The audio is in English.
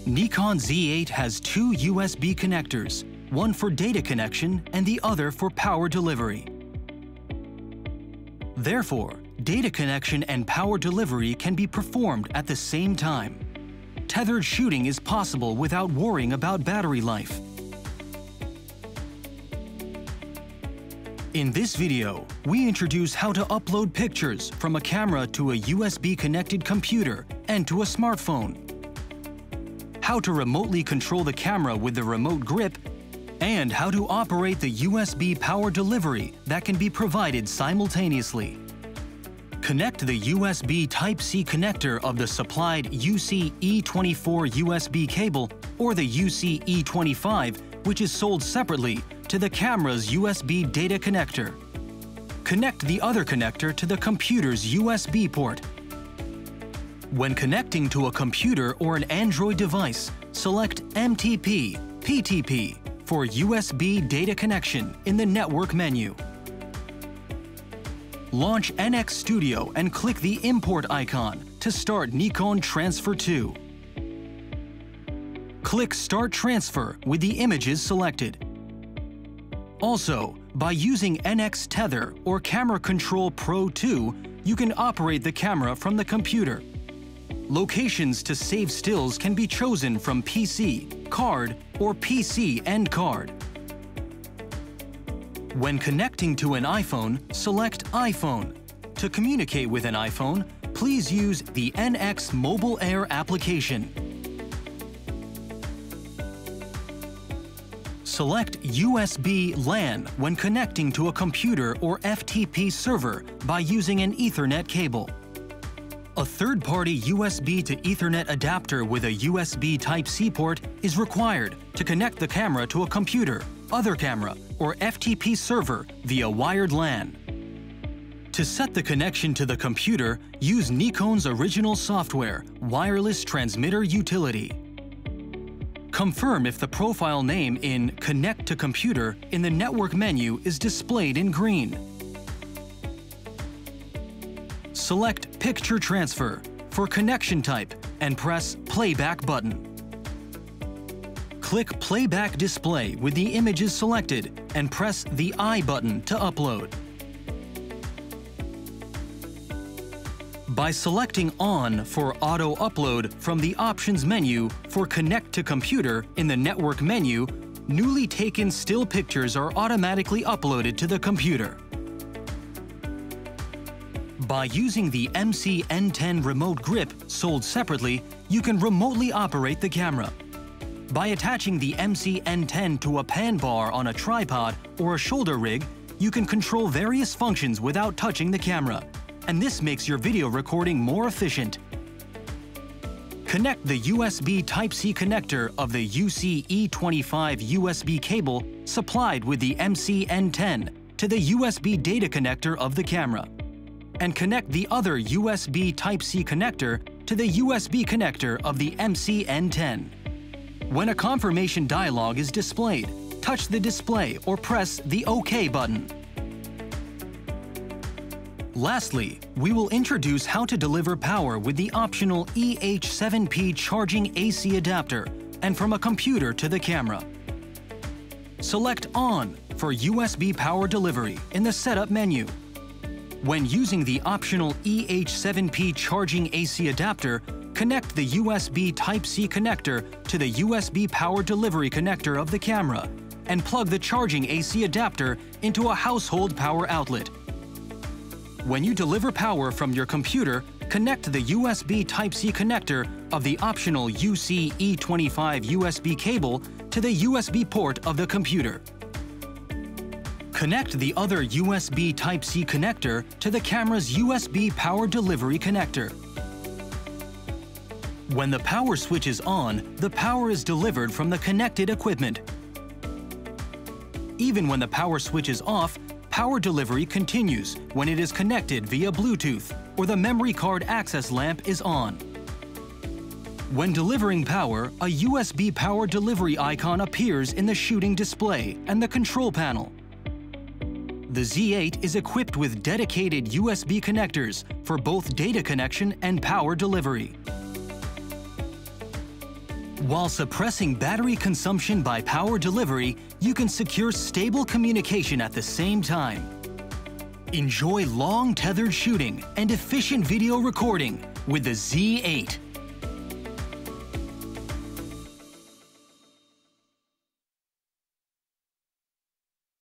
Nikon Z8 has two USB connectors, one for data connection and the other for power delivery. Therefore, data connection and power delivery can be performed at the same time. Tethered shooting is possible without worrying about battery life. In this video, we introduce how to upload pictures from a camera to a USB-connected computer and to a smartphone, how to remotely control the camera with the remote grip, and how to operate the USB power delivery that can be provided simultaneously. Connect the USB Type-C connector of the supplied UC-E24 USB cable or the UC-E25, which is sold separately, to the camera's USB data connector. Connect the other connector to the computer's USB port. When connecting to a computer or an Android device, select MTP, PTP for USB data connection in the network menu. Launch NX Studio and click the import icon to start Nikon Transfer 2. Click Start Transfer with the images selected. Also, by using NX Tether or Camera Control Pro 2, you can operate the camera from the computer. Locations to save stills can be chosen from PC, card, or PC and card. When connecting to an iPhone, select iPhone. To communicate with an iPhone, please use the NX Mobile Air application. Select USB-LAN when connecting to a computer or FTP server by using an Ethernet cable. A third-party USB to Ethernet adapter with a USB Type-C port is required to connect the camera to a computer, other camera, or FTP server via wired LAN. To set the connection to the computer, use Nikon's original software, Wireless Transmitter Utility. Confirm if the profile name in Connect to Computer in the network menu is displayed in green. Select Picture Transfer for connection type and press Playback button. Click Playback Display with the images selected and press the I button to upload. By selecting On for Auto Upload from the Options menu for Connect to Computer in the Network menu, newly taken still pictures are automatically uploaded to the computer. By using the MC-N10 Remote Grip sold separately, you can remotely operate the camera. By attaching the MC-N10 to a pan bar on a tripod or a shoulder rig, you can control various functions without touching the camera, and this makes your video recording more efficient. Connect the USB Type-C connector of the UC-E25 USB cable supplied with the MC-N10 to the USB data connector of the camera, and connect the other USB Type-C connector to the USB connector of the MC-N10. When a confirmation dialog is displayed, touch the display or press the OK button. Lastly, we will introduce how to deliver power with the optional EH7P charging AC adapter and from a computer to the camera. Select On for USB power delivery in the Setup menu. When using the optional EH7P charging AC adapter, connect the USB Type-C connector to the USB power delivery connector of the camera and plug the charging AC adapter into a household power outlet. When you deliver power from your computer, connect the USB Type-C connector of the optional UC-E25 USB cable to the USB port of the computer. Connect the other USB Type-C connector to the camera's USB power delivery connector. When the power switch is on, the power is delivered from the connected equipment. Even when the power switch is off, power delivery continues when it is connected via Bluetooth or the memory card access lamp is on. When delivering power, a USB power delivery icon appears in the shooting display and the control panel. The Z8 is equipped with dedicated USB connectors for both data connection and power delivery. While suppressing battery consumption by power delivery, you can secure stable communication at the same time. Enjoy long tethered shooting and efficient video recording with the Z8.